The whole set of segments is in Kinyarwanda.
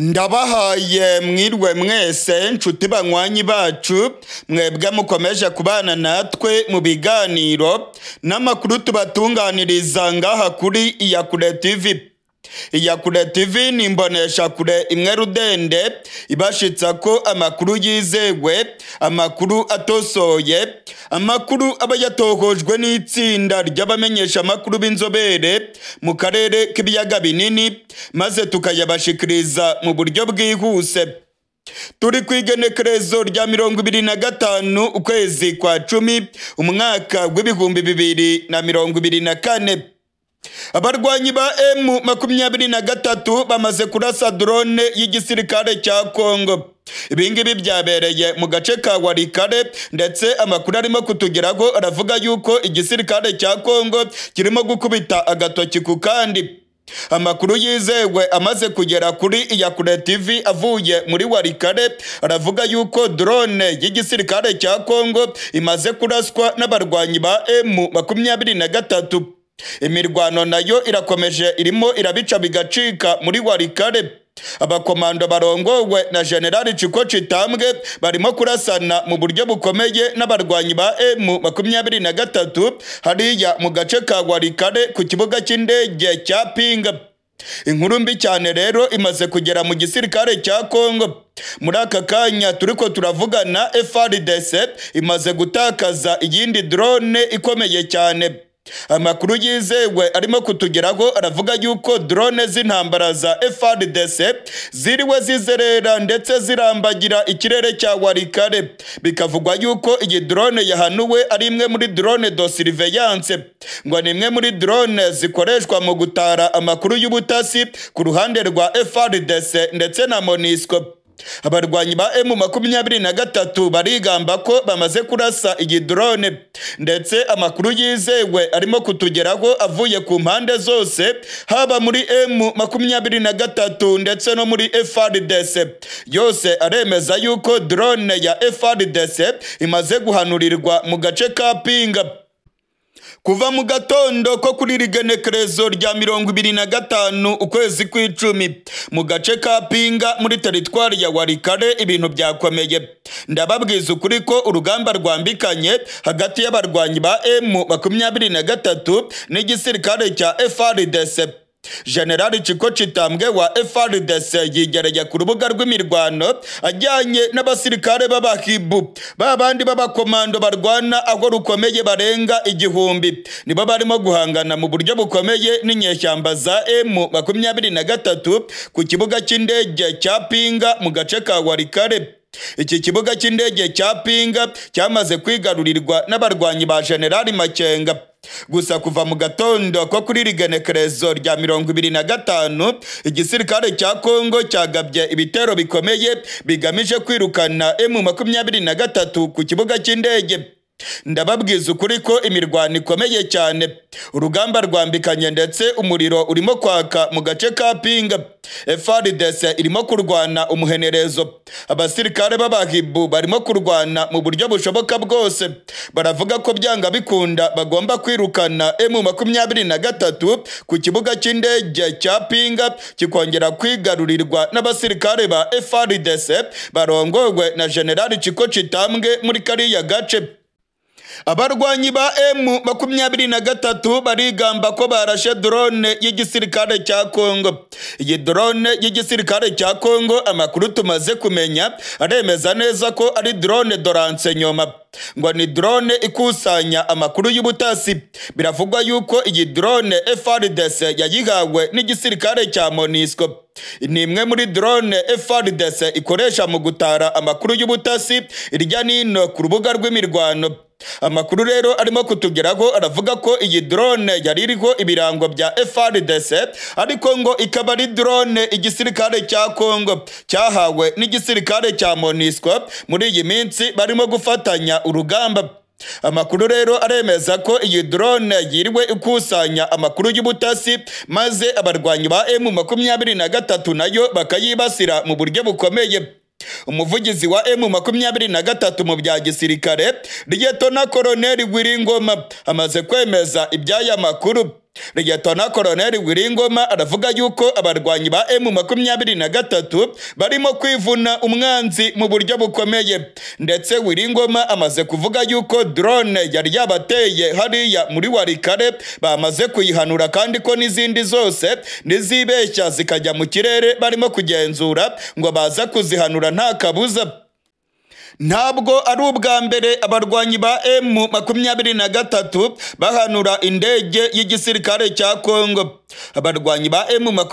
Ndabahaye mwirwe mwese nshuti banywanyi bacu mwebwe mukomeje kubana natwe mu biganiro n'amakuru tubatunganiriza ngaha kuri Iyakure TV. Iyakure TV ni imbonesha kure imwe rudende ibashitsa ko amakuru yizewe, amakuru atosoye, amakuru aba yatohojwe n'itsinda ry'abamenyesha amakuru b'inzobere mu karere k'ibiyaga binini maze tukayabashikiriza mu buryo bwihuse. Turi kwigenekerezo rya 25 ukwezi kwa 10 umwaka w'ibihumbi 2024. Abarwanyi ba M23 bamaze kurasa drone y'igisirikare cya Kongo. Ibingibi byabereye mu gace ka Walikale, ndetse amakuru arimo kutugeraho aravuga yuko igisirikare cya Kongo kirimo gukubita agatoki ku kandi. Amakuru yizewe amaze kugera kuri Iyakure TV avuye muri Walikale aravuga yuko drone y'igisirikare cya Kongo imaze kuraswa n'abarwanyi ba M23. Imirwano nayo irakomeje, irimo irabica bigacika muri Walikale. Abakomando barongowe na General Chitambwe barimo kurasana mu buryo bukomeye n'abarwanyi ba M23 hariya mu gace ka Walikale ku kibuga cy'indege cya Pinga. Inkuru mbi cyane rero imaze kugera mu gisirikare cya Kongo. Muri aka kanya turiko turavugana, FARDC imaze gutakaza iyindi drone ikomeye cyane. Amakuru yizewe arimo kutugeraho aravuga yuko drone z'intambara za FARDC ziriwe zizerera ndetse zirambagira ikirere cya Walikale. Bikavugwa yuko iyi drone yahanuwe ari imwe muri drone de surveillance, ngo ni imwe muri drone zikoreshwa mu gutara amakuru y'ubutasi ku ruhande rwa FARDC ndetse na MONUSCO. Abarwanyi ba M23 barigamba ko bamaze kurasa iyi drone, ndetse amakuru yizewe arimo kutugeraho avuye ku mpande zose, haba muri M23 ndetse no muri FARDC. Yose aremeza yuko drone ya FARDC imaze guhanurirwa mu gace ka Pinga. Kuva mu gatondo ko kuri rigenekerezo rya 25 ukwezi kw'icumi mu gace ka Pinga muri teritwari ya Walikale ibintu byakomeye. Ndababwiza ukuri ko urugamba rwambikanye hagati y'abarwanyi ba M23 n'igisirikare cya FARDC. General Chitambwe wa FARDC yigereye ku rubuga rw'imirwano ajyanye n'abasirikare b'abahibu babandi b'abakomando barwana aho rukomeye barenga 1000. Nibo barimo guhangana mu buryo bukomeye n'inyeshyamba za M23 ku kibuga cy'indege cya Pinga mu gace ka Walikale. Iki kibuga cy'indege cya Pinga cyamaze kwigarurirwa n'abarwanyi ba General Makenga. Gusa kuva mu gatondo ko kuri rigenekerezo rya 25 igisirikare cya Kongo cyagabye ibitero bikomeye bigamije kwirukana M23 ku kibuga cy'indege. Ndababwiza ukuri ko imirwano ikomeye cyane, urugamba rwambikanye ndetse umuriro urimo kwaka mu gace ka Pinga. FARDC irimo kurwana umuhenerezo, abasirikare b'abahibu barimo kurwana mu buryo bushoboka bwose. Baravuga ko byanga bikunda bagomba kwirukana M23 ku kibuga cy'indege cya Pinga kikongera kwigarurirwa n'abasirikare ba FARDC barongowe na General Chitambwe muri kariya gace. Abarwanyi ba M23 barigamba ko barashe drone y'igisirikare cya Kongo. Iyi drone y'igisirikare cya Kongo amakuru tumaze kumenya aremeza neza ko ari drone doranse nyoma, ngo ni drone ikusanya amakuru y'ubutasi. Biravugwa yuko iyi drone FARDC yayihawe n'igisirikare cya MONUSCO. Ni imwe muri drone FARDC ikoresha mu gutara amakuru y'ubutasi irya nino ku rubuga rw'imirwano. Amakuru rero arimo kutugeraho aravuga ko iyi drone yari iriho ibirango bya FARDC, ariko ngo ikaba ari drone igisirikare cya Kongo cyahawe n'igisirikare cya MONUSCO. Muri iyi minsi barimo gufatanya urugamba. Amakuru rero aremeza ko iyi drone yiriwe ikusanya amakuru y'ubutasi maze abarwanyi ba M23 nayo bakayibasira mu buryo bukomeye. Umuvugizi wa M23 mu bya gisirikare Lieutenant Colonel Ngoma amaze kwemeza iby'aya makuru. Liyetona Koloneli Wiringoma aravuga yuko abarwanyi ba M23 barimo kwivuna umwanzi mu buryo bukomeye, ndetse Wiringoma amaze kuvuga yuko drone yari yabateye hariya muri Walikale bamaze kuyihanura, kandi ko n'izindi zose nizibeshya zikajya mu kirere barimo kugenzura ngo baza kuzihanura nta kabuza. Ntabwo ari ubwa mbere abarwanyi ba M23 bahanura indege y'igisirikare cya Kongo. Abarwanyi ba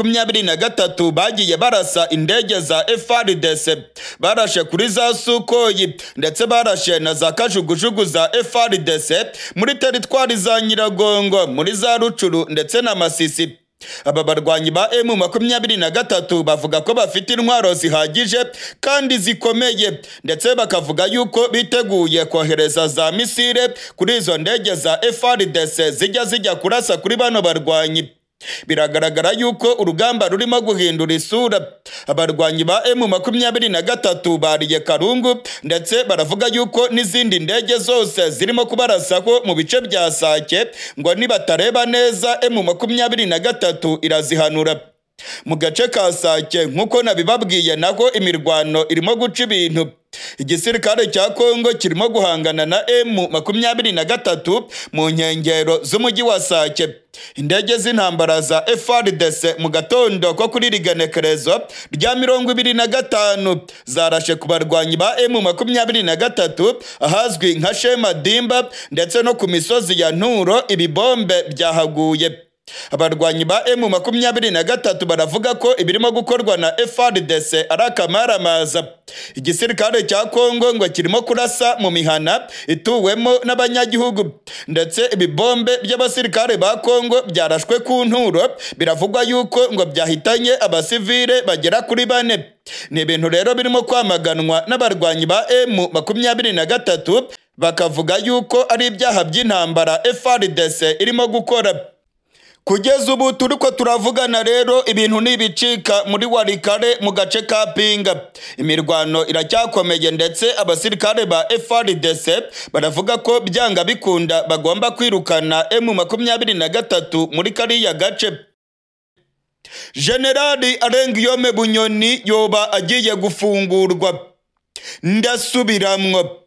M23 bagiye barasa indege za FARDC, barashe kuri za Sukoyi ndetse barashe na za kajugujugu za FARDC muri teritwari za Nyiragongo, muri za Rucuru ndetse na Masisi. Aba barwanyi ba M23 bavuga ko bafite intwaro zihagije kandi zikomeye, ndetse bakavuga yuko biteguye kohereza za misile kuri izo ndege za FARDC zijya kurasa kuri bano barwanyi. Biragaragara yuko urugamba rurimo guhindura isura. Abarwanyi ba M23 bariye Karungu, ndetse baravuga yuko n'izindi ndege zose zirimo kubarasaho mu bice bya Sake ngo nibatareba neza M23 irazihanura. Mu gace ka Sake nk'uko nabibabwiye naho imirwano irimo guca ibintu. Igisirikare cya Kongo kirimo guhangana na M23 mu nkengero z'umujyi wa Sake. Indege z'intambara za FARDC mu gatondo ko kuri rigenekerezo rya 25 zarashe ku barwanyi ba M23 ahazwi nka Shema Dimba ndetse no ku misozi ya Nturo ibibombe byahaguye. Abarwanyi ba M23 baravuga ko ibirimo gukorwa na FARDC ari akamaramaza. Igisirikare cya Kongo ngo kirimo kurasa mu mihana ituwemo n'abanyagihugu, ndetse ibibombe by'abasirikare ba Kongo byarashwe ku Nturo, biravugwa yuko ngo byahitanye abasivile bagera kuri 4. Ni ibintu rero birimo kwamaganwa n'abarwanyi ba M23 bakavuga yuko ari ibyaha by'intambara FARDC irimo gukora. Kugeza ubu turiko turavugana rero ibintu nibicika muri Walikale mu gace ka Pinga. Imirwano iracyakomeye, ndetse abasirikare ba FARDC baravuga ko byanga bikunda bagomba kwirukana M23 muri kariya gace. Generali Arengiyome Bunyoni yoba agiye gufungurwa. Ndasubiramwo.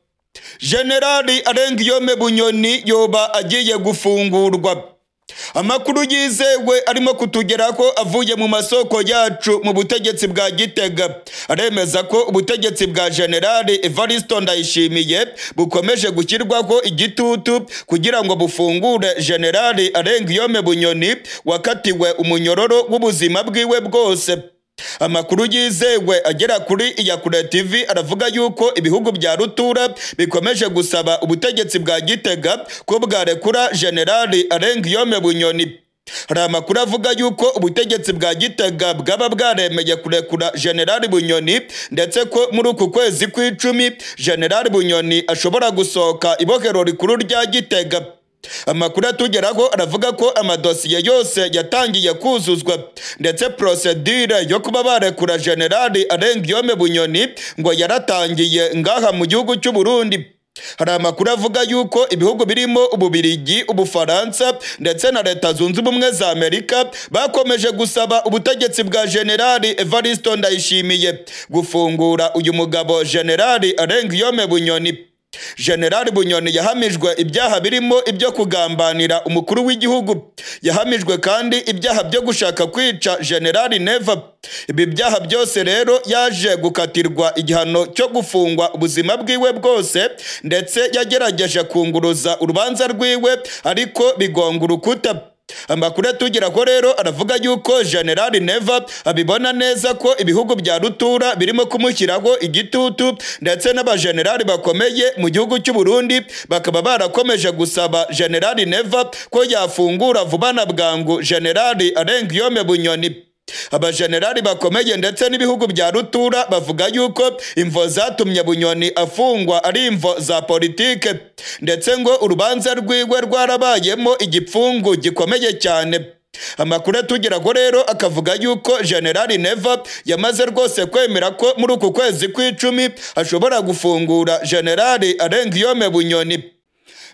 Generali Arengiyome Bunyoni yoba agiye gufungurwa. Amakuru yizewe arimo kutugeraho avuye mu masoko yacu mu butegetsi bwa Gitega aremeza ko ubutegetsi bwa Generali Evariste Ndayishimiye bukomeje gushyirwaho igitutu kugira ngo bufungure Generali Arengiyome Bunyoni wakatiwe umunyororo w'ubuzima bwiwe bwose. Amakuru yizewe agera kuri Iyakure TV aravuga yuko ibihugu bya rutura bikomeje gusaba ubutegetsi bwa Gitega ko bwarekura Generali Arengiyome Bunyoni. Hari amakuru avuga yuko ubutegetsi bwa Gitega bwaba bwaremeye kurekura Generali Bunyoni, ndetse ko muri uku kwezi kw'icumi Generali Bunyoni ashobora gusohoka ibohero rikuru rya Gitega. Amakuru atugeraho aravuga ko amadosiye yose yatangiye kuzuzwa, ndetse procedure yo kuba barekura Generali Arengiyome Bunyoni ngo yaratangiye ngaha mu gihugu cy'u Burundi. Hari amakuru avuga yuko ibihugu birimo Ububiligi, Ubufaransa ndetse na Leta Zunze Ubumwe za Amerika bakomeje gusaba ubutegetsi bwa Generali Evariste Ndayishimiye gufungura uyu mugabo Generali Arengiyome Bunyoni. Generali Bunyoni yahamijwe ibyaha birimo ibyo kugambanira umukuru w'igihugu. Yahamijwe kandi ibyaha byo gushaka kwica Generali Neva. Ibi byaha byose rero yaje gukatirwa igihano cyo gufungwa ubuzima bwiwe bwose, ndetse yagerageje kunguruza urubanza rwiwe ariko bigonga urukuta. Amakuru atugeraho rero aravuga yuko Generali Neva abibona neza ko ibihugu bya rutura birimo kumushyiraho igitutu, ndetse n'abagenerali bakomeye mu gihugu cy'u Burundi bakaba barakomeje gusaba Generali Neva ko yafungura vuba na bwangu Generali Arengiyome Bunyoni. Abagenerali bakomeye ndetse n'ibihugu bya rutura bavuga yuko imvo zatumye Bunyoni afungwa ari imvo za politike, ndetse ngo urubanza rwiwe rwarabayemo igipfungu gikomeye cyane. Amakuru atugeraho rero akavuga yuko Generali Neva yamaze rwose kwemera ko muri uku kwezi kw'icumi ashobora gufungura Generali Arengiyome Bunyoni.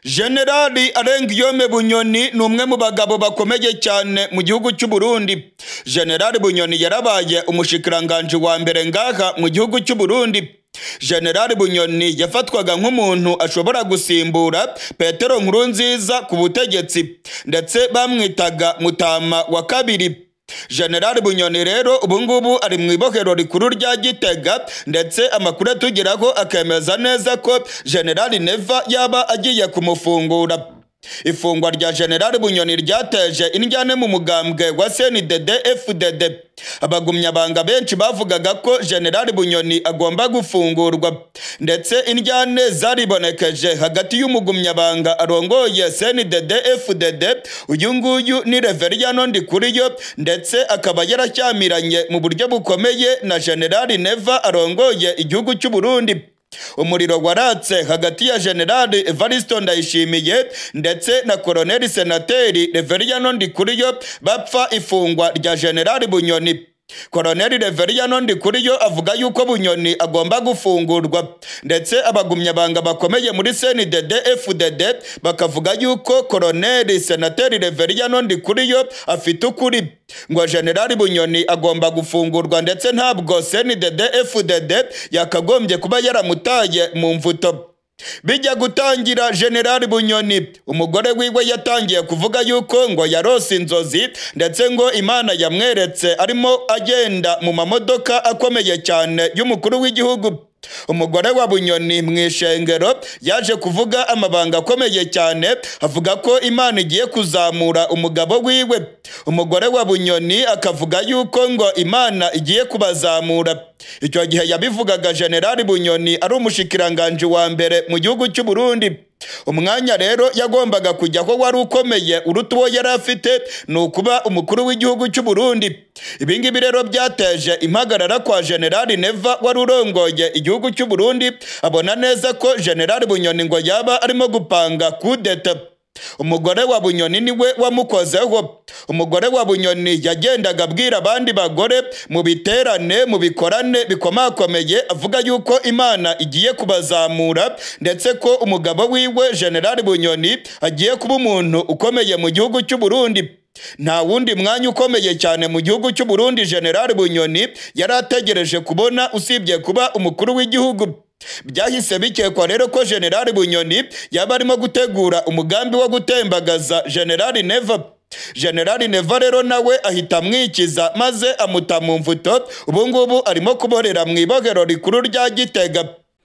Generali Arengiyome Bunyoni ni umwe mu bagabo bakomeye cyane mu gihugu cy'u Burundi. Generali Bunyoni yarabaye umushikiranganje wa mbere ngaha mu gihugu cy'u Burundi. Generali Bunyoni yafatwaga nk'umuntu ashobora gusimbura Petero Nkurunziza ku butegetsi, ndetse bamwitaga Mutama wa kabiri. Generali Bunyoni rero ubungubu ari mu ibohero rikuru rya Gitega, ndetse amakuru atugeraho akemeza neza ko Generali Neva yaba agiye kumufungura. Ifungwa rya Generali Bunyoni ryateje indyane mu mugambwe wa CNDD-FDD. Abagumyabanga benshi bavugaga ko Generali Bunyoni agomba gufungurwa, ndetse indyane zaribonekeje hagati y'umugumyabanga arongoye CNDD-FDD, uyu nguyu ni Reveriyano Ndikuriyo, ndetse akaba yaracyamiranye mu buryo bukomeye na Generali Neva arongoye igihugu cy'u Burundi. Umuriro waratse hagati ya Generali Evaristo Ndayishimiye ndetse na Koloneli Senateri Reveriyano Ndikuriyo bapfa ifungwa rya Generali Bunyoni. Koloneli Reveriyano Ndikuriyo avuga yuko Bunyoni agomba gufungurwa, ndetse abagumyabanga bakomeye muri CNDD-FDD bakavuga yuko Koloneli Senateri Reveriyano Ndikuriyo afite ukuri, ngo Generali Bunyoni agomba gufungurwa, ndetse ntabwo CNDD-FDD yakagombye kuba yaramutaye mu mvuto. Bijya gutangira Generali Bunyoni, umugore wiwe yatangiye kuvuga yuko ngo yarose inzozi, ndetse ngo Imana yamweretse arimo agenda mu mamodoka akomeye cyane y'umukuru w'igihugu. Umugore wa Bunyoni mu ishengero yaje kuvuga amabanga akomeye cyane, avuga ko Imana igiye kuzamura umugabo wiwe. Umugore wa Bunyoni akavuga yuko ngo Imana igiye kubazamura. Icyo gihe yabivugaga Generali Bunyoni ari umushikiranganje wa mbere mu gihugu cy'u Burundi. Umwanya rero yagombaga kujyaho wari ukomeye uruta uwo yari afite, ni ukuba umukuru w'igihugu cy'u Burundi. Ibingibi rero byateje impagarara kwa Generali Neva wari urongoye igihugu cy'u Burundi, abona neza ko Generali Bunyoni ngo yaba arimo gupanga kudeta. Umugore wa Bunyoni niwe wamukozeho. Umugore wa Bunyoni yagendaga abwira abandi bagore mu biterane, mu bikorane bikomakomeye, avuga yuko Imana igiye kubazamura, ndetse ko umugabo wiwe Generali Bunyoni agiye kuba umuntu ukomeye mu gihugu cy'u Burundi. Nta wundi mwanya ukomeye cyane mu gihugu cy'u Burundi Generali Bunyoni yari ategereje kubona usibye kuba umukuru w'igihugu. Byahise bikekwa rero ko Generali Bunyoni yaba arimo gutegura umugambi wo gutembagaza Generali Neva. Generali Neva rero nawe ahita amwikiza maze amuta mu mvuto. Ubungubu arimo kuborera mu ibohero rikuru rya Gitega.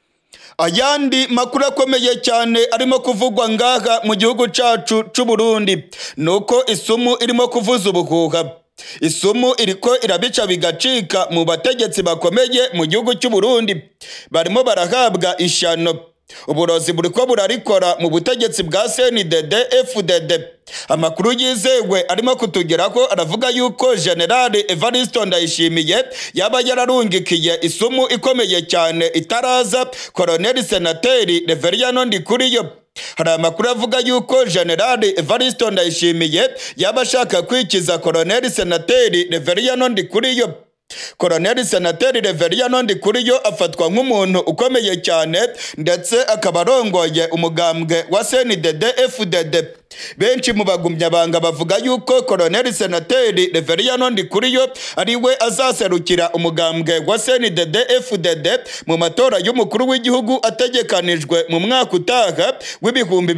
Ayandi makuru akomeye cyane arimo kuvugwa ngaha mu gihugu cyacu cy'u Burundi nuko isumu irimo kuvuza ubuhuha. Isumu iriko irabica bigacika mu bategetsi bakomeye mu gihugu cy'u Burundi, barimo barahabwa ishano. Uburozi buriko burarikora mu butegetsi bwa CNDD-FDD. Amakuru yizewe arimo kutugeraho aravuga yuko Generali Evaristo Ndayishimiye yaba yararungikiye isumu ikomeye cyane itaraza Koloneli Senateri Reveriyano Ndikuriyo. Hari amakuru avuga yuko Generali Evaristo Ndayishimiye yaba ashaka kwikiza Koloneli Senateri Reveriyano Ndikuriyo. Koloneli Senateri Reveriyano Ndikuriyo afatwa nk'umuntu ukomeye cyane, ndetse akaba arongoye umugambwe wa CNDD-FDD. Benshi mu bagumyabanga bavuga yuko Koloneli Senateri Reveriyano Ndikuriyo ariwe azaserukira umugambwe wa CNDD-FDD mu matora y'umukuru w'igihugu ategekanijwe mu mwaka utaha w'ibihumbi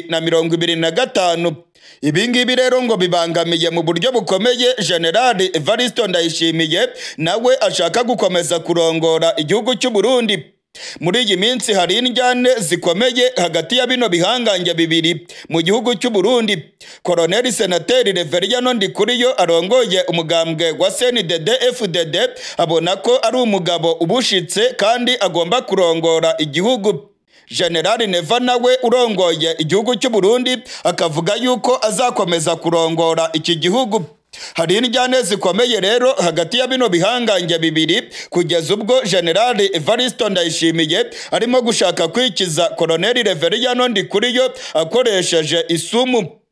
2025. Ibingibi rero ngo bibangamiye mu buryo bukomeye Generali Evaristo Ndayishimiye, nawe ashaka gukomeza kurongora igihugu cy'u Burundi. Muri iyi minsi hari indyane zikomeye hagati ya bino bihangange bibiri mu gihugu cy'u Burundi. Koloneli Senateri Reveriyano Ndikuriyo arongoye umugambwe wa CNDD-FDD abona ko ari umugabo ubushitse kandi agomba kurongora igihugu. Generali Neva nawe urongoye igihugu cy'u Burundi akavuga yuko azakomeza kurongora iki gihugu. Hari indyane zikomeye rero hagati ya bino bihangange bibiri, kugeza ubwo Generali Evaristo Ndayishimiye arimo gushaka kwikiza Koloneli Reveriyano Ndikuriyo akoresheje isumu.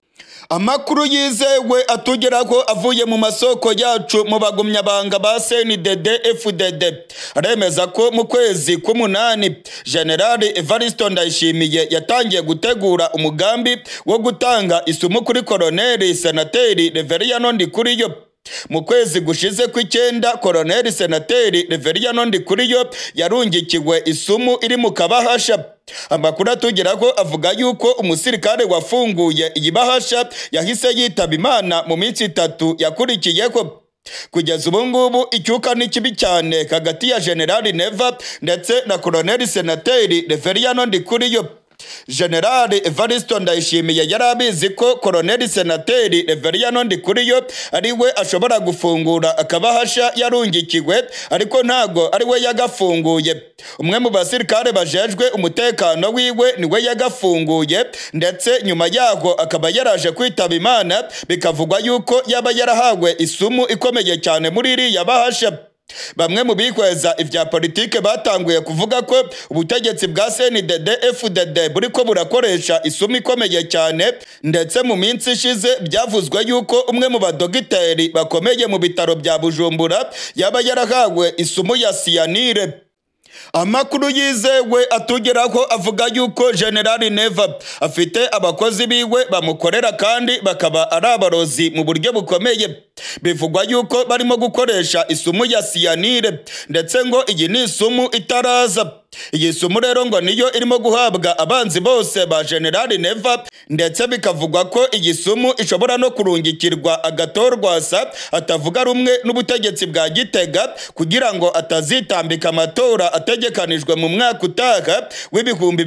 Amakuru yizewe atugeraho avuye mu masoko yacu mu bagumyabanga ba CNDD FDD aremeza ko mu kwezi k'umunani General Evariste Ndayishimiye yatangiye gutegura umugambi wo gutanga isumu kuri Colonel Senateri Reveriyano Ndikuriyo. Mu kwezi gushize kw'icyenda Colonel Senateri Reveriyano Ndikuriyo yarungikiwe isumu iri mu kabahasha. Amakuru atugeraho avuga yuko umusirikare wafunguye iyi bahasha yahise yitaba Imana mu minsi 3 yakurikiyeho. Kugeza ubu ngubu icyuka ni kibi cyane hagati ya General Neva ndetse na Colonel Senateri Reveriyano Ndikuriyo. General Evariste Ndayishimiye yarabizi ko Colonel Senateri Reveriyano Ndikuriyo ariwe ashobora gufungura akabahasha yarungikiwe, ariko ntago ariwe yagafunguye. Umwe mu basirikare bajejwe umutekano wiwe niwe yagafunguye, ndetse nyuma yaho akaba yaraje kwitaba Imana, bikavugwa yuko yaba yarahawe isumu ikomeye cyane muri iriya bahasha. Bamwe mu bikweza ivya politike batanguye kuvuga ko ubutegetsi bwa CNDD FDD buriko burakoresha isumu ikomeye cyane, ndetse mu minsi ishize byavuzwe yuko umwe mu badogiteri bakomeye mu bitaro bya Bujumbura yaba yarahawe isumu ya cyanure. Amakuru yizewe atugeraho avuga yuko General Neva afite abakozi biwe bamukorera kandi bakaba ari abarozi mu buryo bukomeye. Bivugwa yuko barimo gukoresha isumu ya cyanure, ndetse ngo iyi ni isumu itaraza. Iyi sumu rero ngo niyo irimo guhabwa abanzi bose ba General Neva, ndetse bikavugwa ko iyi sumu ishobora no kurungikirwa Agatorwasa atavuga rumwe n'ubutegetsi bwa Gitega, kugira ngo atazitambika amatora ategekanijwe mu mwaka utaha w'ibihumbi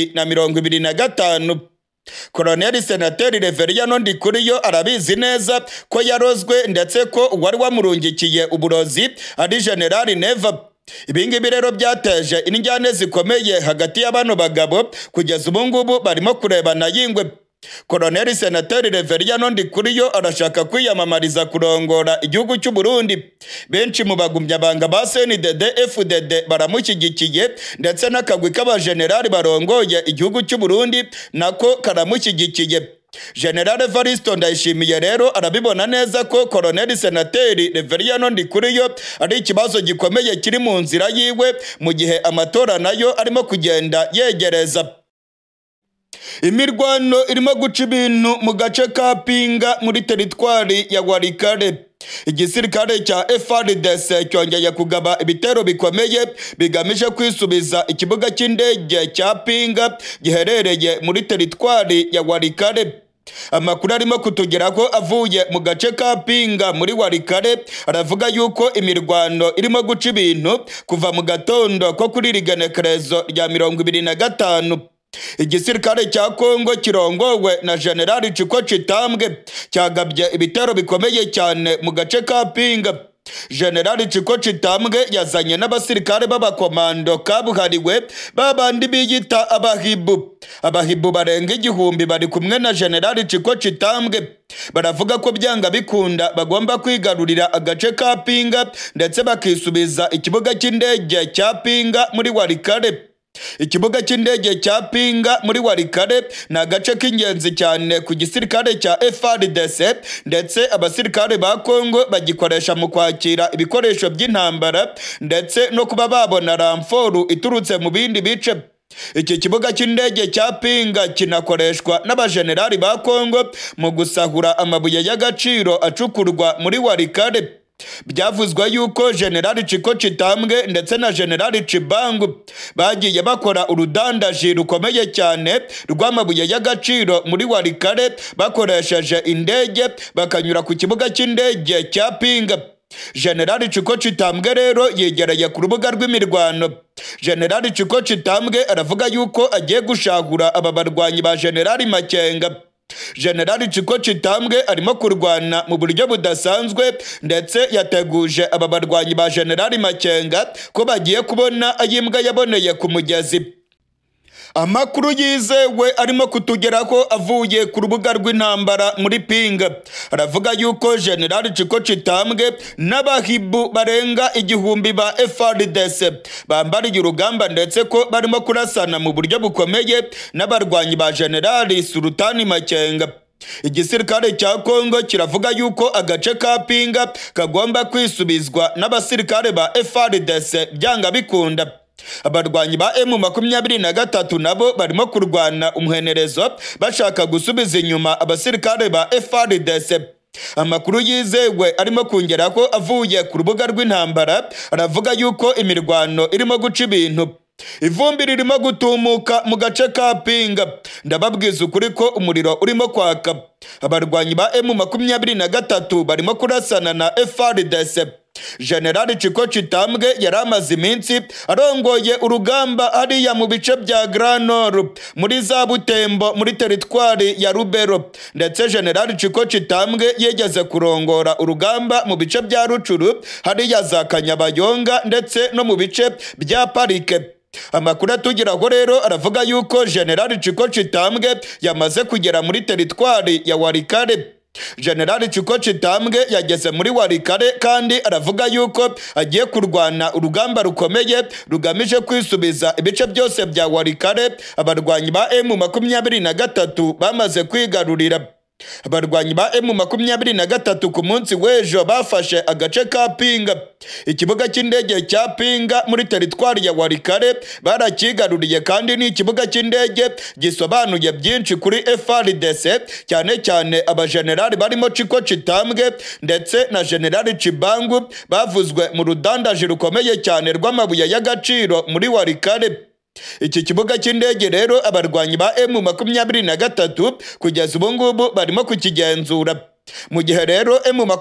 2025. Colonel Senateri Reveriyano Ndikuriyo arabizi neza ko yarozwe, ndetse ko uwari wamurungikiye uburozi ari General Neva. Ibingibi rero byateje injyane zikomeye hagati y'abano bagabo, kugeza ubu ngubu barimo kurebana yingwe. Colonel Senateri Reveriyano Ndikuriyo arashaka kwiyamamariza kurongora igihugu cy'u Burundi. Benshi mu bagumyabanga ba CNDD FDD baramushyigikiye, ndetse n'akagwi k'abajenerali barongoye igihugu cy'u Burundi nako karamushyigikiye. General Evariste Ndayishimiye rero arabibona neza ko Colonel Senateri Reveriyano Ndikuriyo ari ikibazo gikomeye kiri mu nzira yiwe, mu gihe amatora nayo arimo kugenda yegereza. Imirwano irimo guca ibintu mu gace ka Pinga muri teritwari ya Walikale. Igisirikare cya FARDC cyongeye kugaba ibitero bikomeye bigamije kwisubiza ikibuga cy'indege cya Pinga giherereye muri teritwari ya Walikale. Amakuru arimo kutugeraho avuye mu gace ka Pinga muri Walikale aravuga yuko imirwano irimo guca ibintu kuva mu gatondo ko kuri rigenekerezo rya 25. Igisirikare cya Kongo kirongowe na General Chitambwe cyagabye ibitero bikomeye cyane mu gace ka Pinga. General Chitambwe yazanye n'abasirikare b'abakomando kabuhariwe babandi biyita abahibu. Abahibu barenga 1000 bari kumwe na General Chitambwe. Baravuga ko byanga bikunda bagomba kwigarurira agace ka Pinga, ndetse bakisubiza ikibuga cy'indege cya Pinga muri Walikale. Ikibuga cy'indege cya Pinga muri Walikale ni agace k'ingenzi cyane ku gisirikare cya FARDC, ndetse abasirikare ba Kongo bagikoresha mu kwakira ibikoresho by'intambara, ndetse no kuba babona ramforu iturutse mu bindi bice. Iki kibuga cy'indege cya Pinga kinakoreshwa n'abajenerali ba Kongo mu gusahura amabuye y'agaciro acukurwa muri Walikale. Byavuzwe yuko General Chitambwe ndetse na General Chibangu bagiye bakora urudandaji rukomeye cyane rw'amabuye y'agaciro muri Walikale bakoresheje indege, bakanyura ku kibuga cy'indege cya Pinga. General Chitambwe rero yegereye ku rubuga rw'imirwano. General Chitambwe aravuga yuko agiye gushagura aba barwanyi ba General Makenga. General Chitambwe arimo kurwana mu buryo budasanzwe, ndetse yateguje aba barwanyi ba General Makenga ko bagiye kubona ayimbwa yaboneye ku mugezi. Amakuru yizewe arimo kutugeraho avuye ku rubuga rw'intambara muri Pinga aravuga yuko General Chitambwe n'abahibu barenga 1000 ba FARDC bambariye urugamba, ndetse ko barimo kurasana mu buryo bukomeye n'abarwanyi ba General Sultani Makenga. Igisirikare cya Kongo kiravuga yuko agace ka Pinga kagomba kwisubizwa n'abasirikare ba FARDC byanga bikunda. Abarwanyi ba M23 nabo barimo kurwana umuhenerezo bashaka gusubiza inyuma abasirikare ba FARDC. Amakuru yizewe arimo kongera ko avuye ku rubuga rw'intambara aravuga yuko imirwano irimo guca ibintu. Ivumbi ririmo gutumuka mu gace ka Pinga. Ndababwiza ukuri ko umuriro urimo kwaka. Abarwanyi ba M23 barimo kurasana na FARDC. General Chiko Chitambwe yaramaze iminsi arongoye urugamba hariya mu bice bya Grand Nord muri za Butembo muri teritwari ya Rubero, ndetse General Chiko Chitambwe yegeze kurongora urugamba mu bice bya Rucuru hariya za Kanyabayonga ndetse no mu bice bya Parike. Amakuru atugeraho rero aravuga yuko General Chiko Chitambwe yamaze kugera muri teritwari ya Walikale. General Chiko Chitambwe yageze muri Walikale kandi aravuga yuko agiye kurwana urugamba rukomeye rugamije kwisubiza ibice byose bya Walikale abarwanyi ba M23 bamaze kwigarurira. Abarwanyi ba M23 ku munsi w'ejo bafashe agace ka Pinga. Ikibuga cy'indege cya Pinga muri teritwari ya Walikale barakigaruriye kandi ni ikibuga cy'indege gisobanuye byinshi kuri FARDC, cyane cyane abajenerali barimo Chiko Chitambwe ndetse na General Chibangu bavuzwe mu rudandaje rukomeye cyane rw'amabuye y'agaciro muri Walikale. Iki kibuga cy'indege rero abarwanyi ba M23 kugeza ubu ngubu barimo kukigenzura. Mu gihe rero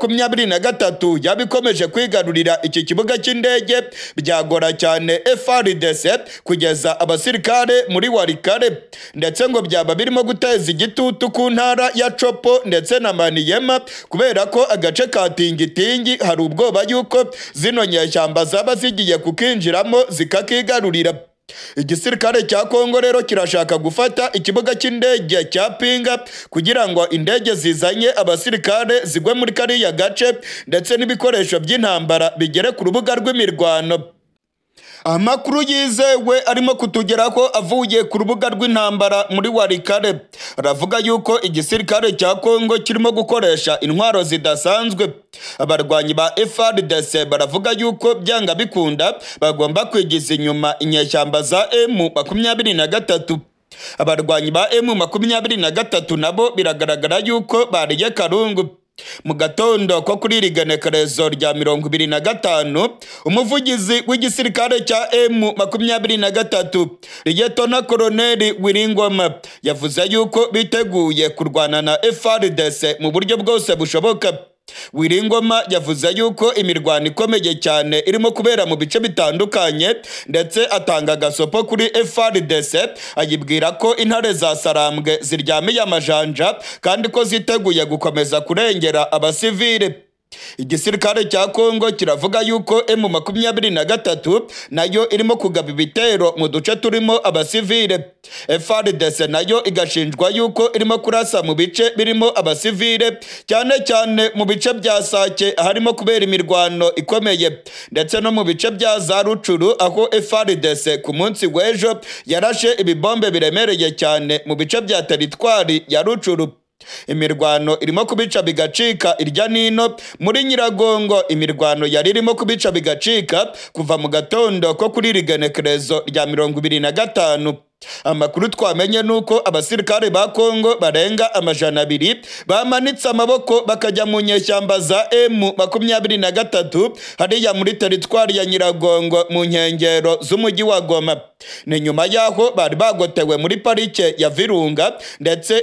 M23 yabikomeje kwigarurira iki kibuga cy'indege, byagora cyane FARDC kugeza abasirikare muri Walikale, ndetse ngo byaba birimo guteza igitutu ku ntara ya Chopo ndetse na Maniema kubera ko agace ka Tingitingi hari ubwoba yuko zino nyeshyamba zaba zigiye kukinjiramo zikakigarurira. Igisirikare cya Kongo rero kirashaka gufata ikibuga cy'indege cya Pinga kugira ngo indege zizanye abasirikare zigwe muri kariya gace ndetse n'ibikoresho by'intambara bigere ku rubuga rw'imirwano. Amakuru yizewe arimo kutugera ko avuye ku rubuga rw'intambara muri Walikale aravuga yuko igisirikare cya Kongo kirimo gukoresha intwaro zidasanzwe. Abarwanyi ba FARDC baravuga yuko byanga bikunda bagomba kwigiza inyuma inyeshyamba za M23. Abarwanyi ba M23 nabo biragaragara yuko bariye karungu. Mu gatondo ko kuri rigenekerezo rya 25 umuvugizi w'igisirikare cya M23 Lieutenant Colonel Wiringoma yavuze yuko biteguye kurwana na FARDC mu buryo bwose bushoboka. Wiringoma yavuze yuko imirwano ikomeye cyane irimo kubera mu bice bitandukanye, ndetse atanga gasopo kuri FARDC ayibwira ko intare za Sarambwe ziryamiye amajanja kandi ko ziteguye gukomeza kurengera abasivile. Igisirikare cya Kongo kiravuga yuko M23 nayo irimo kugaba ibitero mu duce turimo abasivile. FARDC nayo igashinjwa yuko irimo kurasa mu bice birimo abasivile, cyane cyane mu bice bya Sake harimo kubera imirwano ikomeye, ndetse no mu bice bya za Rucuru aho FARDC ku munsi w'ejo yarashe ibibombe biremereye cyane mu bice bya teritwari ya Rucuru. Imirwano irimo kubica bigacika irya nino muri Nyiragongo. Imirwano yari irimo kubica bigacika kuva mu gatondo ko kuri rigenekerezo rya 25. Amakuru twamenye nuko abasirikare ba Kongo barenga amajana 2 bamanitse amaboko bakajya mu nyeshyamba za M23 hariya muri teritwari ya Nyiragongo mu nkengero z'umujyi wa Goma. Ni nyuma yaho bari bagotewe muri parike ya Virunga, ndetse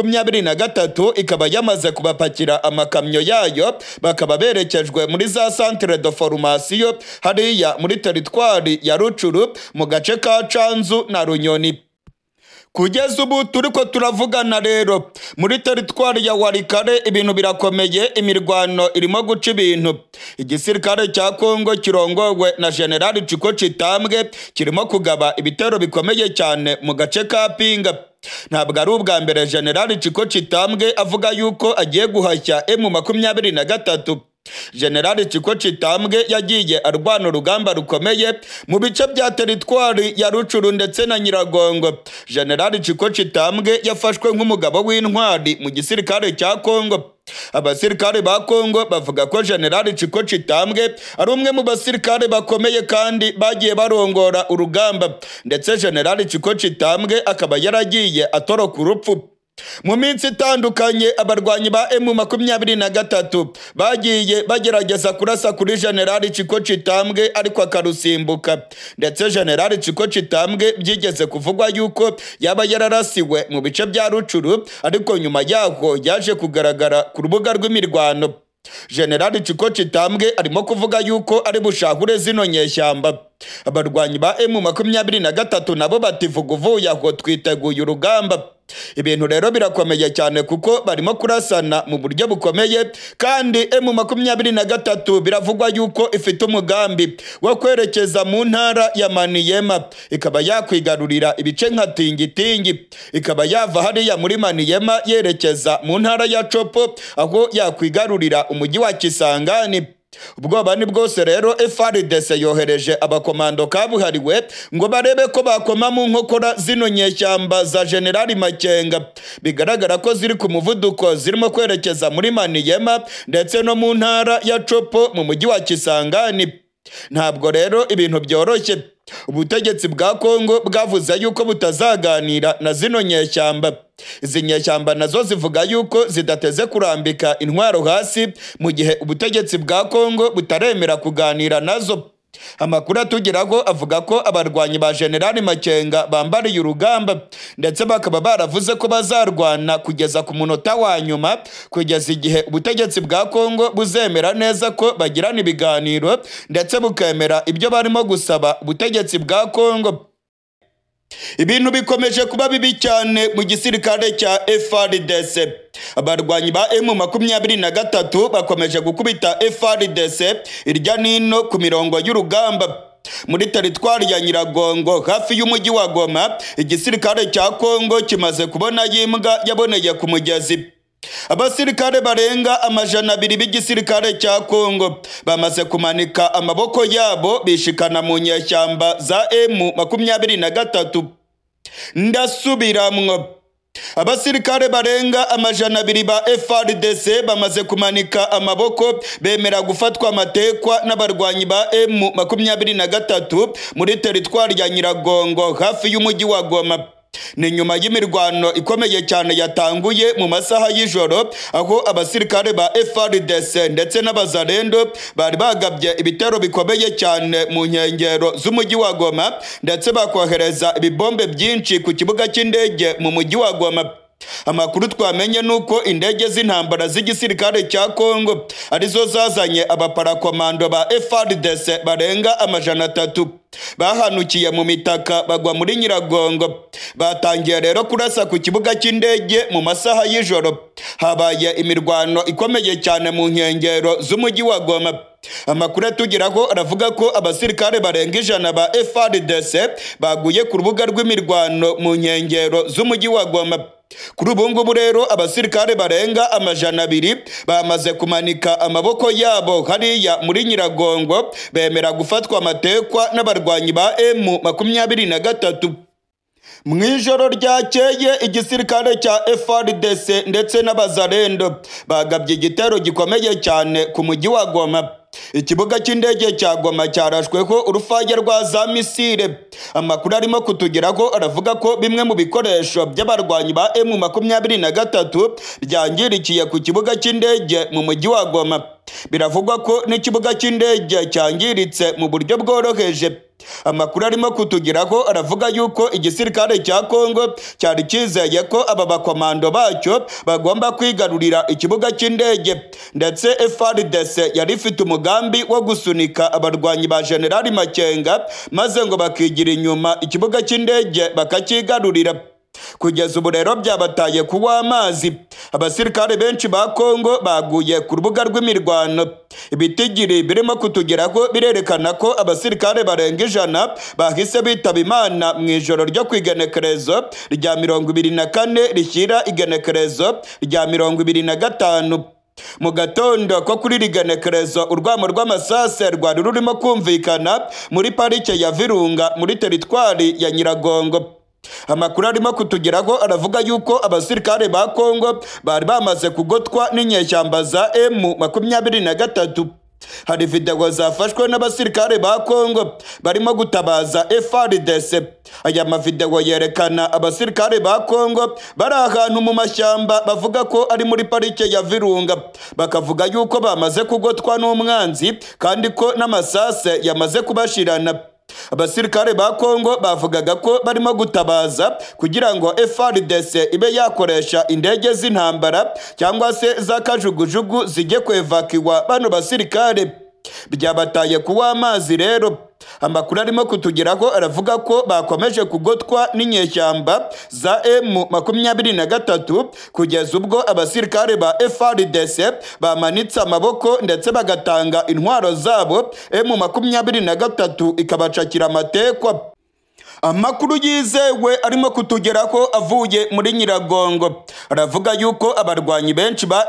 M23 ikaba yamaze kubapakira amakamyo yayo bakaba berekejwe muri za centre de formation hariya muri teritwari ya Rucuru mu gace ka Canzu na Runyoni. Kugeza ubu turiko turavugana rero muri teritwari ya Walikale ibintu birakomeye, imirwano irimo guca ibintu. Igisirikare cya Kongo kirongowe na General Chiko Chitambwe kirimo kugaba ibitero bikomeye cyane mu gace ka Pinga. Ntabwo ari ubwa mbere General Chiko Chitambwe avuga yuko agiye guhashya M23. General Chiko Chitambwe yagiye arwana urugamba rukomeye mu bice bya teritwari ya Rucuru ndetse na Nyiragongo. General Chiko Chitambwe yafashwe nk'umugabo w'intwari mu gisirikare cya Kongo. Abasirikare ba Kongo bavuga ko General Chiko Chitambwe ari umwe mu basirikare bakomeye kandi bagiye barongora urugamba, ndetse General Chiko Chitambwe akaba yaragiye atoroka urupfu. Mu minsi itandukanye abarwanyi ba M23 bagiye bagerageza kurasa kuri General Chiko Chitambwe ariko akarusimbuka, ndetse General Chiko Chitambwe byigeze kuvugwa yuko yaba yararasiwe mu bice bya Rucuru, ariko nyuma yaho yaje kugaragara ku rubuga rw'imirwano. General Chiko Chitambwe arimo kuvuga yuko ari bushahure zino nyeshyamba. Abarwanyi ba M23 nabo bativuga uvuye aho twiteguye urugamba. Ibintu rero birakomeye cyane kuko barimo kurasana mu buryo bukomeye, kandi M23 biravugwa yuko ifite umugambi wo kwerekeza mu ntara ya Maniema, ikaba yakwigarurira ibice nka Tingitingi, ikaba yava hariya muri Maniema yerekeza mu ntara ya Chopo aho yakwigarurira umujyi wa Kisangani. Ubwoba ni bwose rero FARDC yohereje abakomando kabuhariwe ngo barebe ko bakoma mu nkokora zino nyeshyamba za General Makenga. Bigaragara ko ziri ku muvuduko zirimo kwerekeza muri Maniema ndetse no mu ntara ya Chopo mu mujyi wa Kisangani. Ntabwo rero ibintu byoroshye. Ubutegetsi bwa Kongo bwavuze yuko butazaganira na zino nyeshyamba. Izi nyeshyamba nazo zivuga yuko zidateze kurambika intwaro hasi mu gihe ubutegetsi bwa Kongo butaremera kuganira nazo. Amakuru atugeraho avuga ko abarwanyi ba General Makenga bambariye urugamba, ndetse bakaba baravuze ko bazarwana kugeza ku munota wa nyuma, kugeza igihe ubutegetsi bwa Kongo buzemera neza ko bagirana ibiganiro ndetse bukemera ibyo barimo gusaba ubutegetsi bwa Kongo. Ibintu bikomeje kuba bibi cyane mu gisirikare cya FARDC. Abarwanyi ba M23 bakomeje gukubita FARDC irya nino ku mirongo y'urugamba. Muri teritwari ya Nyiragongo hafi y'umujyi wa Goma, igisirikare cya Kongo kimaze kubona yimbwa yaboneye ku mugezi. Abasirikare barenga 200 b'igisirikare cya Kongo bamaze kumanika amaboko yabo bishikana mu nyeshyamba za M23. Ndasubiramwo. Abasirikare barenga 200 ba FARDC bamaze kumanika amaboko bemera gufatwa amatekwa n'abarwanyi ba M23 muri teritwari ya Nyiragongo hafi y'umujyi wa Goma. Ni nyuma y'imirwano ikomeye cyane yatanguye mu masaha y'ijoro, aho abasirikare ba FARDC ndetse n'abazarendo bari bagabye ibitero bikomeye cyane mu nkengero z'umujyi wa Goma, ndetse bakohereza ibibombe byinshi ku kibuga cy'indege mu mujyi wa Goma. Amakuru twamenye nuko indege z'intambara z'igisirikare cya Kongo arizo zazanye abaparakomando ba FARDC barenga 300 bahanukiye mu mitaka bagwa muri Nyiragongo. Batangiye rero kurasa ku kibuga cy'indege mu masaha y'ijoro. Habaye imirwano ikomeye cyane mu nkengero z'umujyi wa Goma. Amakuru atugeraho aravuga ko abasirikare barenga 100 ba FARDC baguye ku rubuga rw'imirwano mu nkengero z'umujyi wa Goma. Kuri ubu ngubu rero abasirikare barenga 200 bamaze kumanika amaboko yabo hariya muri Nyiragongo bemera gufatwa amatekwa n'abarwanyi ba M23. Mwijoro ryakeye igisirikare cya FARDC ndetse n'abazarendo bagabye igitero gikomeye cyane ku mujyi wa Goma. Ikibuga cy'indege cya Goma cyarashweho urufaya rwa za misile. Amakuru arimo kutugeraho aravuga ko bimwe mu bikoresho by'abarwanyi ba M23 byangirikiye ku kibuga cy'indege mu mujyi wa Goma. Biravugwa ko n'ikibuga cy'indege cyangiritse mu buryo bworoheje. Amakuru arimo kutugeraho aravuga yuko igisirikare cya Kongo cyari kizeye ko aba bakomando bacyo bagomba kwigarurira ikibuga cy'indege, ndetse FARDC yari ifite umugambi wo gusunika abarwanyi ba General Makenga maze ngo bakigira inyuma ikibuga cy'indege bakakigarurira. Kugeza ubu rero byabataye kuwa amazi. Abasirikare benshi ba Kongo baguye ku rubuga rw'imirwano. Ibitigiri birimo kutugeraho birerekana ko abasirikare barenga 100 bahise bitaba Imana mu ijoro ryo kwigenekerezo rya 24 rishyira igenekerezo rya 25. mu gatondo ko kuri rigenekerezo urwamo rw'amasase rwari rurimo kumvikana muri parike ya Virunga muri teritwari ya Nyiragongo. Amakuru arimo kutugeraho aravuga yuko abasirikare ba Kongo bari bamaze kugotwa n'inyeshyamba za M23. Hari video zafashwe n'abasirikare ba Kongo barimo gutabaza FARDC. Aya mavideo yerekana abasirikare ba Kongo bari ahantu mu mashyamba bavuga ko ari muri parike ya Virunga, bakavuga yuko bamaze kugotwa n'umwanzi kandi ko n'amasase yamaze kubashirana. Abasirikare ba Kongo bavugaga ko barimo gutabaza kugira ngo FARDC ibe yakoresha indege z'intambara cyangwa se za kajugujugu zijye kwevakiwa bano basirikare. Byabataye kuwa amazi rero. Amakuru arimo kutugeraho aravuga ko bakomeje kugotwa n'inyeshyamba za M23 kugeza ubwo abasirikare ba FARDC bamanitse amaboko ndetse bagatanga intwaro zabo, M23 ikabacakira amatekwa. Amakuru yizewe arimo kutugeraho avuye muri Nyiragongo aravuga yuko abarwanyi benshi ba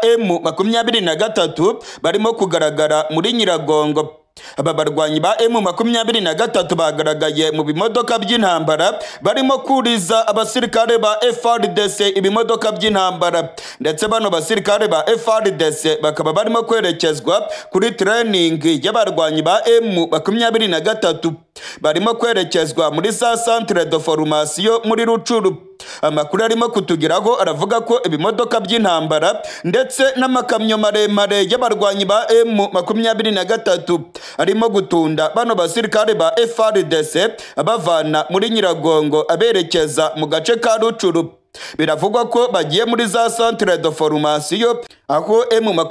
M23 barimo kugaragara muri Nyiragongo. Aba barwanyi ba M23 bagaragaye mu bimodoka by'intambara barimo kuriza abasirikare ba FARDC ibimodoka by'intambara, ndetse bano basirikare ba FARDC bakaba barimo kwerekezwa kuri training y'abarwanyi ba M23. Barimo kwerekezwa muri za centre de formation muri Rucuru. Amakuru arimo kutugeraho aravuga ko ibimodoka by'intambara ndetse n'amakamyo maremare y'abarwanyi ba M23 arimo gutunda bano basirikare ba FARDC abavana muri Nyiragongo aberekeza mu gace ka Rucuru. Biravugwa ko bagiye muri za centre de formation aho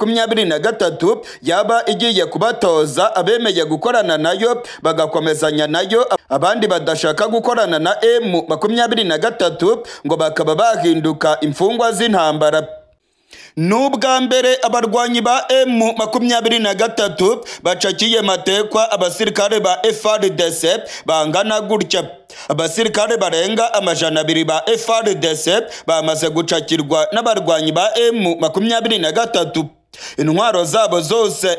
M23 yaba igiye kubatoza abemeye gukorana nayo bagakomezanya nayo, abandi badashaka gukorana na M23 ngo bakaba bahinduka imfungwa z'intambara. Nubwa mbere abarwanyi ba M23 bacakiye matekwa abasirikare ba FARDC bangana gutya. Abasirikare barenga amajana 200 ba FARDC bamaze gucakirwa n'abarwanyi ba M23. Intwaro zabo zose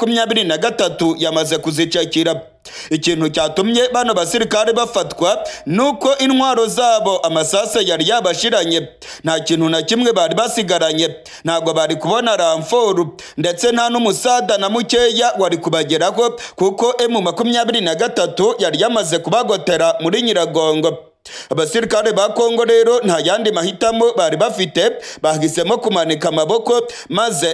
M23 yamaze kuzicakira. Ikintu cyatumye bano basirikare bafatwa nuko intwaro zabo amasase yari yabashiranye, nta kintu na kimwe bari basigaranye, ntago bari kubona ramforu ndetse nta n'umusada na mukeya wari kubageraho kuko M23 yari yamaze kubagotera muri Nyiragongo. Abasirikare ba Kongo rero nta yandi mahitamo bari bafite, bahisemo kumanika amaboko maze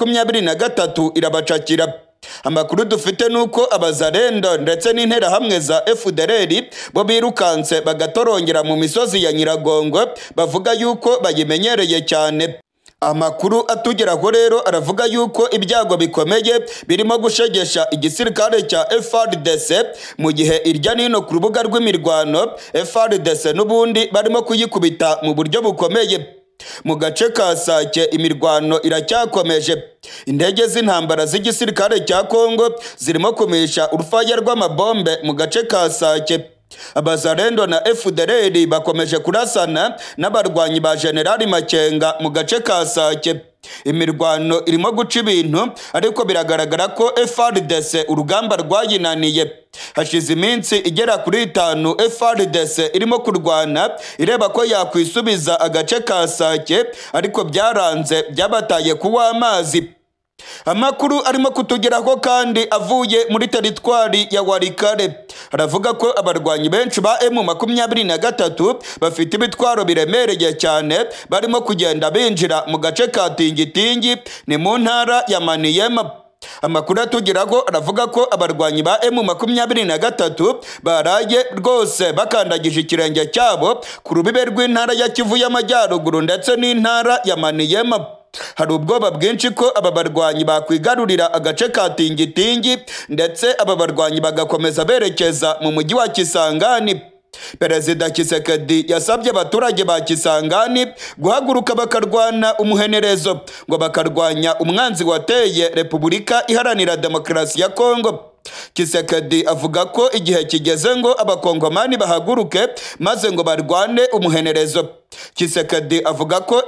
M23 irabacakira. Amakuru dufite nuko abazarendo ndetse n'intera hamwe za FDLR bo birukanse bagatorongera mu misozi ya Nyiragongo, bavuga yuko bayimenyereye cyane. Amakuru atugeraho rero aravuga yuko ibyago bikomeye birimo gushegesha igisirikare cya FARDC mu gihe irya nino ku rubuga rw'imirwano FARDC n'ubundi barimo kuyikubita mu buryo bukomeye. Mu gace ka Sake imirwano iracyakomeje. Indege z'intambara z'igisirikare cya Kongo zirimo kumisha urufaya rw'amabombe mu gace ka Sake. Abazarendo na FDLR bakomeje kurasana n'abarwanyi ba General Makenga mu gace ka Sake. Imirwano irimo guca ibintu ariko biragaragara ko FARDC urugamba rwayinaniye. Hashize iminsi igera kuri 5 FARDC irimo kurwana ireba ko yakwisubiza agace ka Sake, ariko byaranze, byabataye kuwa amazi. Amakuru arimo kutugeraho kandi avuye muri teritwari ya Walikale aravuga ko abarwanyi benshi ba M23 bafite ibitwaro biremereye cyane barimo kugenda binjira mu gace ka Tingitingi ni mu ntara ya Maniema. Amakuru atugeraho aravuga ko abarwanyi ba M23 baraye rwose bakandagije ikirenge cyabo ku rubibe rw'intara ya Kivu y'Amajyaruguru ndetse n'intara ya Maniema. Hari ubwoba bwinshi ko aba barwanyi bakwigarurira agace ka Tingitingi ndetse aba barwanyi bagakomeza berekeza mu mujyi wa Kisangani. Perezida Kisekedi yasabye abaturage ba Kisangani guhaguruka bakarwana umuhenerezo ngo bakarwanya umwanzi wateye Repubulika Iharanira Demokarasi ya Kongo. Tshisekedi avuga ko igihe kigeze ngo abakongomani bahaguruke maze ngo barwane umuhenerezo. Tshisekedi avuga ko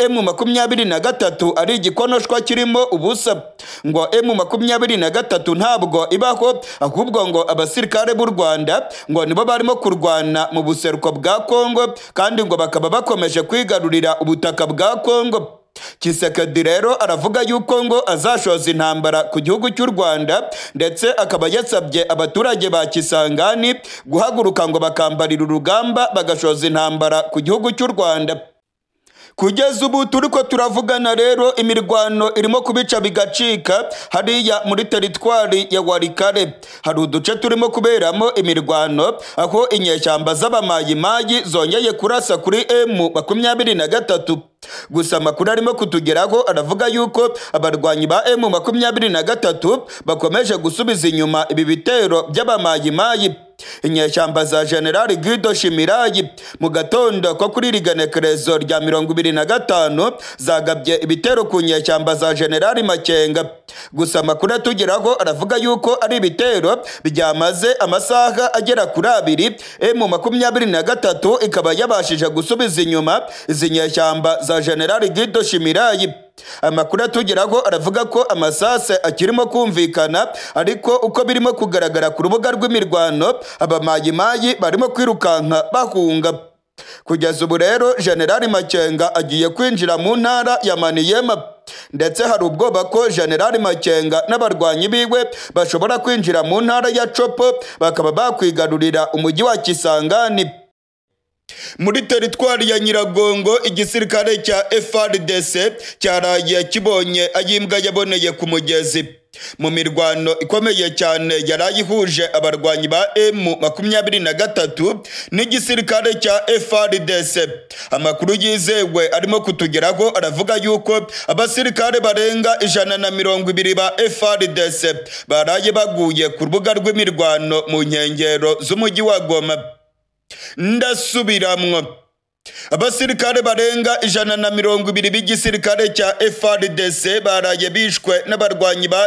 M23 ari igikonoshwa kirimo ubusa, ngo M23 ntabwo ibaho, ahubwo ngo abasirikare b'u Rwanda ngo nibo barimo kurwana mu buseruko bwa Kongo kandi ngo bakaba bakomeje kwigarurira ubutaka bwa Kongo. Tshisekedi rero aravuga yuko ngo azashoza intambara ku gihugu cy'u Rwanda, ndetse akaba yasabye abaturage ba Kisangani guhaguruka ngo bakambarira urugamba bagashoza intambara ku gihugu cy'u Rwanda. Kugeza ubu turiko turavugana rero imirwano irimo kubica bigacika hariya muri teritwari ya Walikale. Hari uduce turimo kuberamo imirwano aho inyeshyamba z'abamayimayi zongeye kurasa kuri M23. Gusa amakuru arimo kutugeraho aravuga yuko abarwanyi ba M23 bakomeje gusubiza inyuma ibi bitero by'abamayimayi. Inyeshyamba za General Guido Shimirayi mu gatondo ko kuri rigenekerezo rya 25 zagabye ibitero ku nyeshyamba za General Makenga. Gusa amakuru atugeraho aravuga yuko ari ibitero byamaze amasaha agera kuri 2, M23 ikaba yabashije gusubiza inyuma izi nyeshyamba za General Guido Shimirayi. Amakuru atugeraho aravuga ko amasase akirimo kumvikana, ariko uko birimo kugaragara ku rubuga rw'imirwano abamayimayi barimo kwirukanka bahunga. Kugeza ubu rero General Makenga agiye kwinjira mu ntara ya Maniema, ndetse hari ubwoba ko General Makenga n'abarwanyi biwe bashobora kwinjira mu ntara ya Chopo bakaba bakwigarurira umujyi wa Kisangani. Muri teritwari ya Nyiragongo igisirikare cya FARDC cyaraye kibonye ayimbwa yaboneye ku mugezi. Mu mirwano ikomeye cyane yarayihuje abarwanyi ba M23 n'igisirikare cya FARDC. Amakuru yizewe arimo kutugeraho aravuga yuko abasirikare barenga 120 ba FARDC baraye baguye ku rubuga rw'imirwano mu nkengero z'umujyi wa Goma. Ndasubiramwo, abasirikare barenga 120 b'igisirikare cya FARDC baraye bishwe n'abarwanyi ba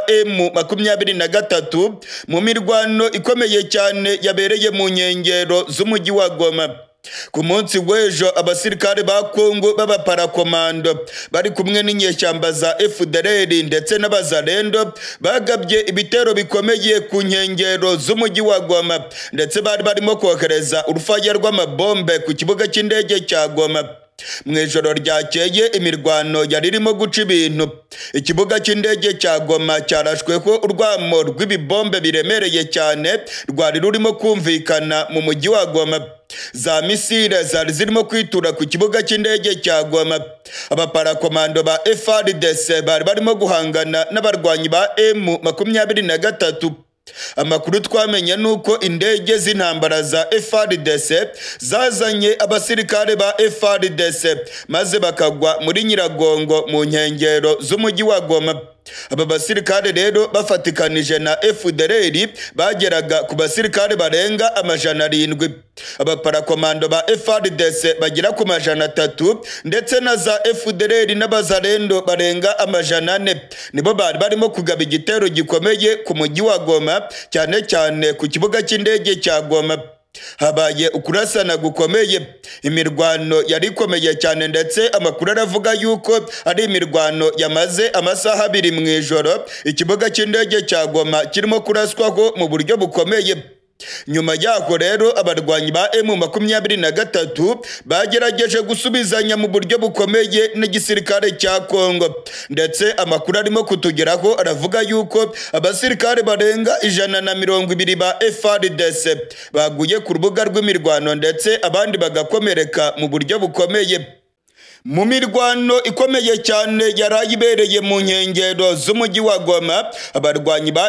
M23 mu mirwano ikomeye cyane yabereye mu nkengero z'umujyi wa Goma. Ku munsi w'ejo abasirikare ba Kongo b'abaparakomando bari kumwe n'inyeshyamba za FDLR ndetse n'abazalendo bagabye ibitero bikomeye ku nkengero z'umujyi wa Goma, ndetse bari barimo kohereza urufaya rw'amabombe ku kibuga cy'indege cya Goma. Mu ijoro ryakeye imirwano yari irimo guca ibintu. Ikibuga cy'indege cya Goma cyarashweho urwamo rw'ibibombe biremereye cyane rwari rurimo kumvikana mu mujyi wa Goma. Za misile zari zirimo kwitura ku kibuga cy'indege cya Goma. Abaparakomando ba FARDC bari barimo guhangana n'abarwanyi ba M23. Amakuru twamenye nuko indege z'intambara za FARDC zazanye abasirikare ba FARDC maze bakagwa muri Nyiragongo mu nkengero z'umujyi wa Goma. Aba basirikare rero bafatikanije na FDLR bageraga ku basirikare barenga 700. Abaparakomando ba FARDC bagera ku 300 ndetse na za FDLR n'abazalendo barenga 400 nibo bari barimo kugaba igitero gikomeye ku mujyi wa Goma, cyane cyane ku kibuga cy'indege cya Goma. Habaye ukurasana gukomeye, imirwano yari ikomeye cyane, ndetse amakuru aravuga yuko ari imirwano yamaze amasaha 2 mu ijoro. Ikibuga cy'indege cya Goma kirimo kuraswaho mu buryo bukomeye. Nyuma yaho rero abarwanyi ba M23 bagerageje gusubizanya mu buryo bukomeye n'igisirikare cya Kongo, ndetse amakuru arimo kutugeraho aravuga yuko abasirikare barenga 120 ba FARDC baguye ku rubuga rw'imirwano, ndetse abandi bagakomereka mu buryo bukomeye. Mu mirwano ikomeye cyane yarayibereye mu nkengero z'umujyi wa Goma, abarwanyi ba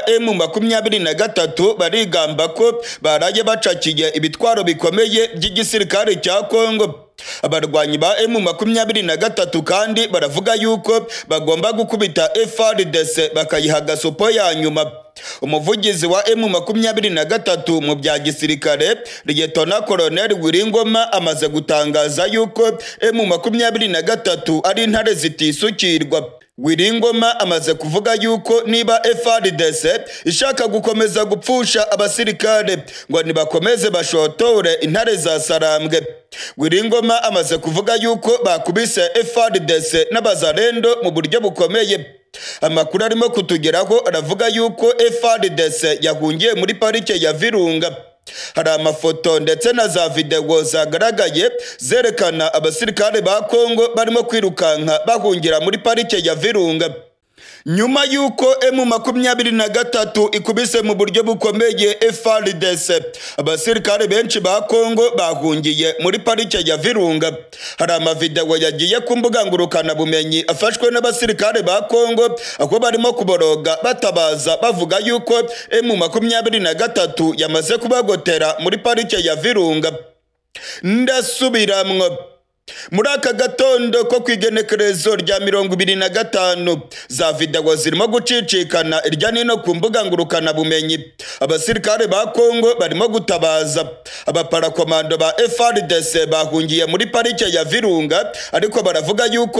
M23 barigamba ko baraye bacakiye ibitwaro bikomeye by'igisirikare cya Kongo. Abarwanyi ba M23 kandi baravuga yuko bagomba gukubita FARDC bakayiha gasopo ya nyuma. Umuvugizi wa M23 mu bya gisirikare Lieutenant Colonel Wiringoma amaze gutangaza yuko M23 ari intare zitisukirwa. Wiringoma amaze kuvuga yuko niba FARDC ishaka gukomeza gupfusha abasirikare ngo nibakomeze bashotore intare za Sarambwe. Wiringoma amaze kuvuga yuko bakubise FARDC n'abazarendo mu buryo bukomeye. Amakuru arimo kutugeraho aravuga yuko FARDC yahungiye muri parike ya Virunga. Hari amafoto ndetse na za video zagaragaye zerekana abasirikare ba Kongo barimo kwirukanka bahungira muri parike ya Virunga. Nyuma yuko M23 ikubise mu buryo bukomeye FARDC, abasirikare benshi ba Kongo bahungiye muri parike ya Virunga. Hari amavideo yagiye ku mbuga ngurukana bumenyi afashwe n'abasirikare ba Kongo aho barimo kuboroga batabaza bavuga yuko M23 yamaze kubagotera muri parike ya Virunga. Ndasubiramwo muri aka gatondo ko kwigenekerezo rya 25 za video zirimo gucicikana irya nino ku mbuga ngurukana bumenyi. Abasirikare ba Kongo barimo gutabaza abaparakomando ba FARDC bahungiye muri parike ya Virunga, ariko baravuga yuko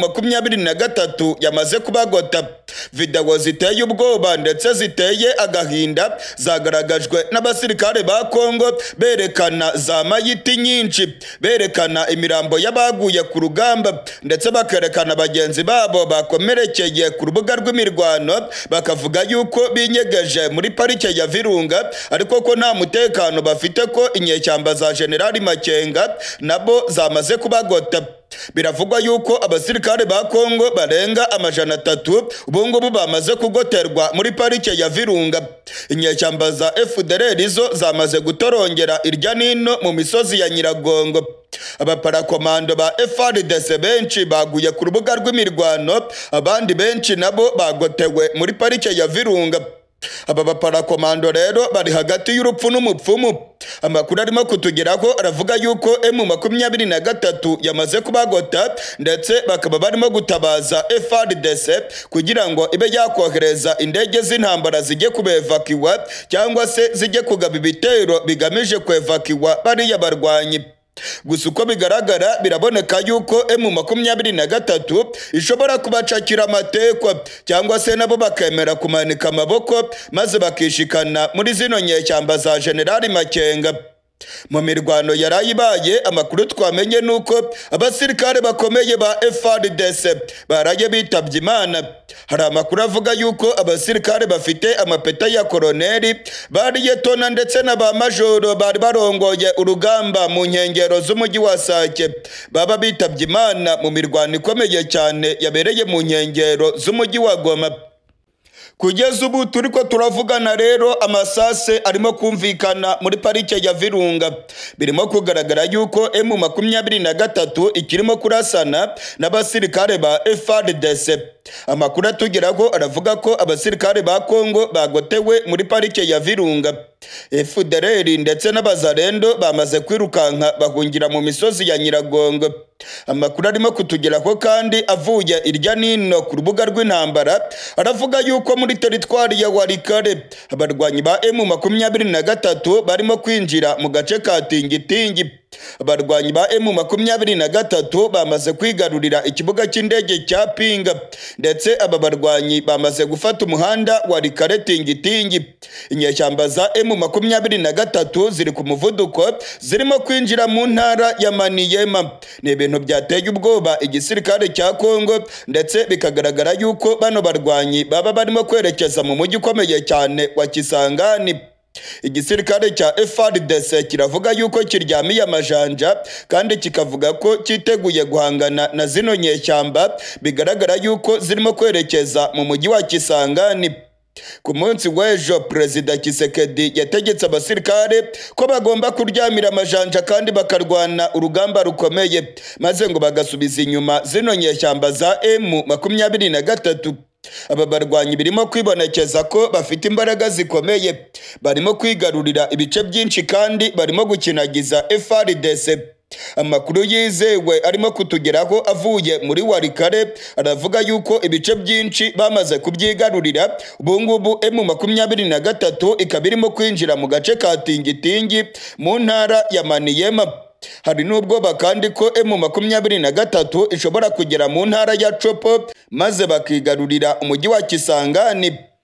M23 yamaze kubagota. Video ziteye ubwoba ndetse ziteye agahinda zagaragajwe n'abasirikare ba Kongo berekana za mayiti nyinshi, berekana imirambo y'abaguye ku rugamba ndetse bakerekana bagenzi babo bakomerekeye ku rubuga rw'imirwano, bakavuga yuko binyegeje muri parike ya Virunga ariko ko nta mutekano bafite, ko inyeshyamba za General Makenga nabo zamaze kubagota. Biravugwa yuko abasirikare ba Kongo barenga 300 ubungubu bamaze kugoterwa muri parike ya Virunga. Inyeshyamba za FDLR zo zamaze gutorongera irya nino mu misozi ya Nyiragongo. Abaparakomando ba FARDC benshi baguye ku rubuga rw'imirwano, abandi benshi nabo bagotewe muri parike ya Virunga. Aba baparakomando rero bari hagati y'urupfu n'umupfumu. Amakuru arimo kutugeraho aravuga yuko M23 yamaze kubagota ndetse bakaba barimo gutabaza FARDC kugira ngo ibe yakohereza indege z'intambara zijye kubevakiwa cyangwa se zijye kugaba ibitero bigamije kwevakiwa bariya barwanyi. Gusa uko bigaragara biraboneka yuko M23 ishobora kubacakira amatekwa cyangwa se nabo bakemera kumanika amaboko maze bakishikana muri zino nyeshyamba za General Makenga. Mu mirwano yarayibaye, amakuru twamenye nuko abasirikare bakomeye ba FARDC baraye bitabye Imana. Hari amakuru avuga yuko abasirikare bafite amapeta ya koloneli, bariye tona ndetse na ba majoro bari barongoye urugamba mu nkengero z'umujyi wa Sake baba bitabye Imana mu mirwano ikomeye cyane yabereye mu nkengero z'umujyi wa Goma. Kugeza ubu turiko turavugana rero amasase arimo kumvikana muri parike ya Virunga. Birimo kugaragara yuko M23 ikirimo kurasana n'abasirikare ba FARDC. Amakuru atugeraho aravuga ko abasirikare ba Kongo bagotewe muri parike ya Virunga. FDLR ndetse n'abazarendo bamaze kwirukanka bahungira mu misozi ya Nyiragongo. Amakuru arimo kutugeraho kandi avuye irya nino ku rubuga rw'intambara aravuga yuko muri teritwari ya Walikale abarwanyi ba M23 barimo kwinjira mu gace ka Tingitingi. Abarwanyi ba M23 bamaze kwigarurira ikibuga cy'indege cya Pinga ndetse aba barwanyi bamaze gufata umuhanda wa Walikale Tingitingi. Inyeshyamba za M23 ziri ku muvuduko zirimo kwinjira mu ntara ya Maniema. Ni ibintu byateye ubwoba igisirikare cya Kongo ndetse bikagaragara yuko bano barwanyi baba barimo kwerekeza mu mujyi ukomeye cyane wa Kisangani. Igisirikare cya FARDC kiravuga yuko kiryamiye amajanja kandi kikavuga ko cyiteguye guhangana na zino nyeshyamba bigaragara yuko zirimo kwerekeza mu mujyi wa Kisangani. Ku munsi w'ejo Perezida Kisekedi yategetse abasirikare ko bagomba kuryamira amajanja kandi bakarwana urugamba rukomeye maze ngo bagasubiza inyuma zino nyeshyamba za M23. Aba barwanyi birimo kwibonekeza ko bafite imbaraga zikomeye, barimo kwigarurira ibice byinshi kandi barimo gukinagiza FARDC. Amakuru yizewe arimo kutugeraho avuye muri Walikale aravuga yuko ibice byinshi bamaze kubyigarurira. Ubungubu M23 ikaba irimo kwinjira mu gace ka Tingitingi mu ntara ya Maniema. hari n'ubwoba kandi ko M23 ishobora kugera mu ntara ya Chopo maze bakigarurira umujyi wa Kisangani.